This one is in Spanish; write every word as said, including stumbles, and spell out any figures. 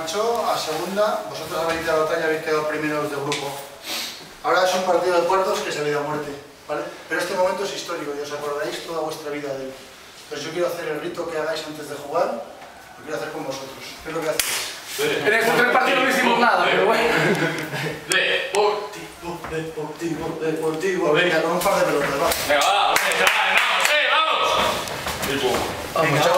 marchó a segunda, vosotros habéis ido a la batalla y habéis quedado primeros del grupo. Ahora es un partido de cuartos que es vida o muerte, ¿vale? Pero este momento es histórico y os acordaréis toda vuestra vida de él. Entonces yo quiero hacer el rito que hagáis antes de jugar, lo quiero hacer con vosotros. ¿Qué es lo que hacéis? En el otro partido no hicimos nada, pero bueno. Deportivo, deportivo, deportivo. Venga, con un par de pelotas, va. Venga, va, vamos, vamos, vamos. Venga,